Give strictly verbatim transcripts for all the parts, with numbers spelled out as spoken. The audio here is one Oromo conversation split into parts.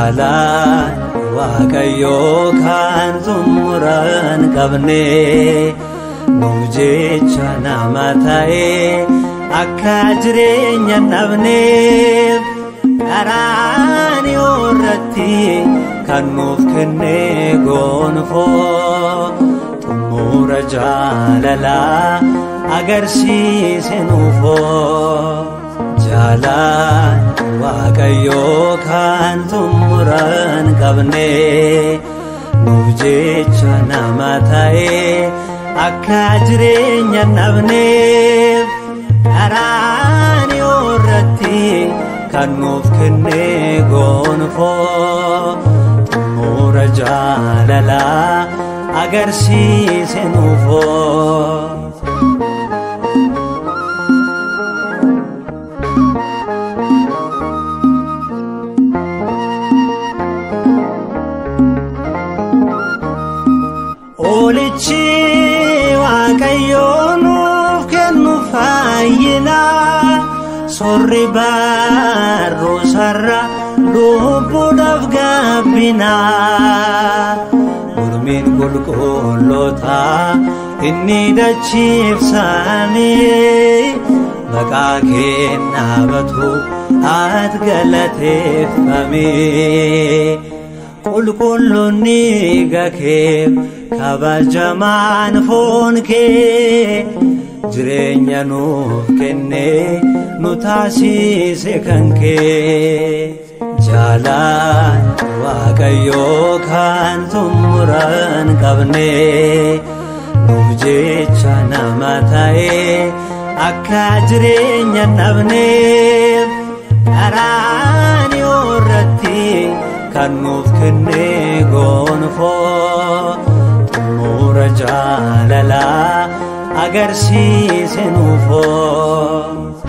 Jaalaan Waaqayyoo kan xumuran qabne nuuf jecha nama ta'e akka jireenya dhabneef karaan irratti kan nuuf kenne gonfoo xumura jaalalaa agarsiise nuufoo. Jaalaan Waaqayyoo kan xumuran qabne nuuf jecha nama ta'e akka jireenya dhabneef karaan irratti kan nuuf kenne gonfoo xumura jaalalaa agarsiise nuufoo. Olichi Waaqayyoo nuuf kennu fayyina sorri barruu sarara lubbuudhaaf gabbina mormiin qulqulloota inni dachiifsamee maqaa kee dhaabatu ati galateeffamee qulqulloonni gakee kabajamaan foon kee jireenya nuuf kenne nu taasise kan kee. Jaalaan Waaqayyoo kan xumuran qabne nuuf jecha nama ta'e akka jireenya dhabneef karaan irratti kan nuuf kenne gonfoo xumura jaalalaa agarsiise nuufoo.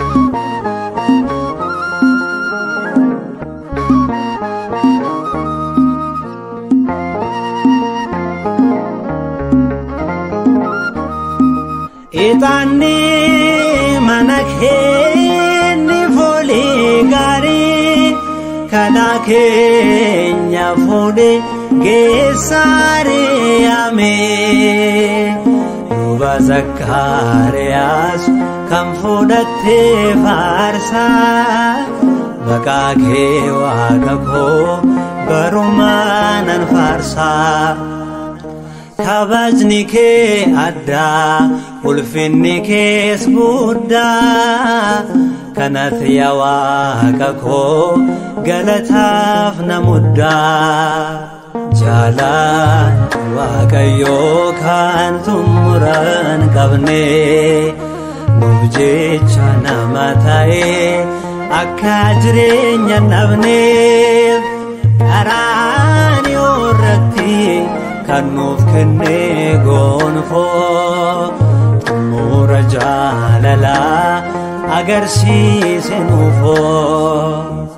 Itaanni mana keenya foolii gaarii karaa keenya fuudhee geessaaree amee luba Zakkaariyaas kan fudhattee faarsaa maqaa kee Waaqa koo barumaan faarsaa. Kabajni kee addaa ulfinni kees guddaa kanatti yaa Waaqa koo galataaf na muddaa. Jaalaan Waaqayyoo kan xumuran qabne nuuf jecha nama ta'e akka jireenya dhabneef karaan irratti kan nuuf kenne gonfoo xumura jaalalaa agarsiise nuufoo.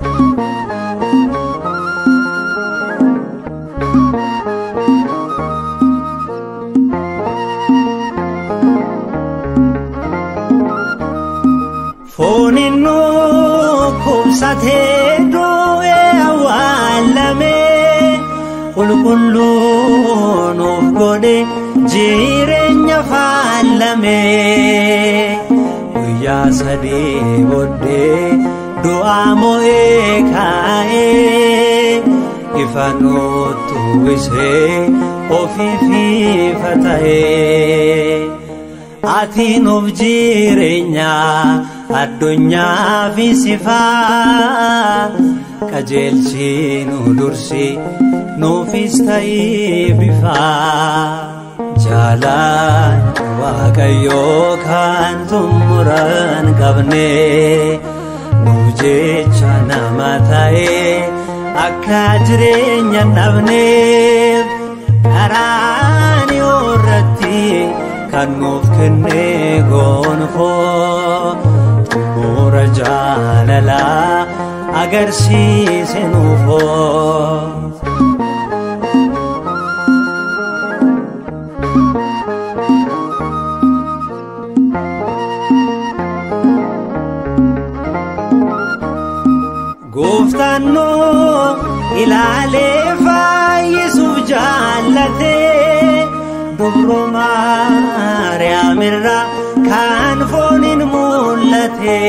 Fooniin nu kubsatee du'ee awwaalamee qulqulluun nuuf godhe jireenya faalamee guyyaa sadii booddee du'aa mo'ee kaa'ee ifa nutti uwwisee ofiif ifa ta'ee. Ati nuuf jireenya addunyaaf ifaa qajeelchi nu dursi nuufis ta'ee bifaa. Jaalaan Waaqayyoo kan xumuran qabne nuuf jecha nama ta'e akka jireenya dhabneef karaan irratti kan nuuf kenne gonfoo xumura jaalalaa agarsiise nuufoo. Gooftaan nu ilaalee fayyisuuf jaallate dubroo Maariyaamirraa kan fooniin mul'ate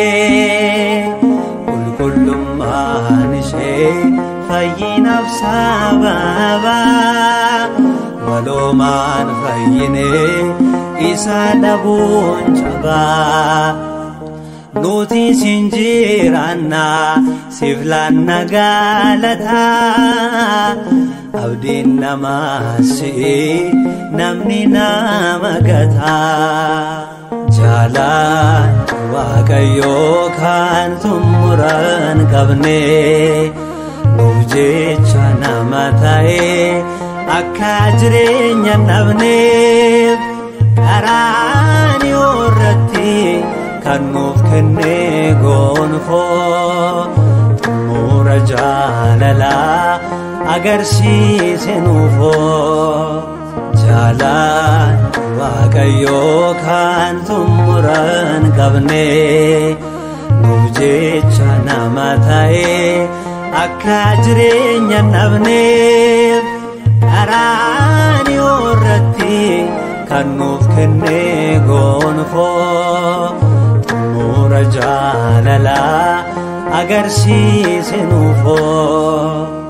qulqullummaan ishee fayyinaaf sababa waloomaan fayyine isa dhabuun cabaa nuti sinjiraanna siflaanna gaalataa abdiin namaa si'i namni nama gataa jaalaan Waaqayyoo kan xumuran qabne nuuf jecha nama ta'e akka jireenya dhabneef qaraaniyo irratti kan nuuf kenne gonfoo xumura jaalalaa agarsiise nuufoo jaalaan Waaqayyoo kan xumuran qabne nuuf jecha nama ta'e akka jireenya dhabneef qaraaniyo irratti kan nuuf kenne gonfoo xumura jaalalaa agarsiise nuufoo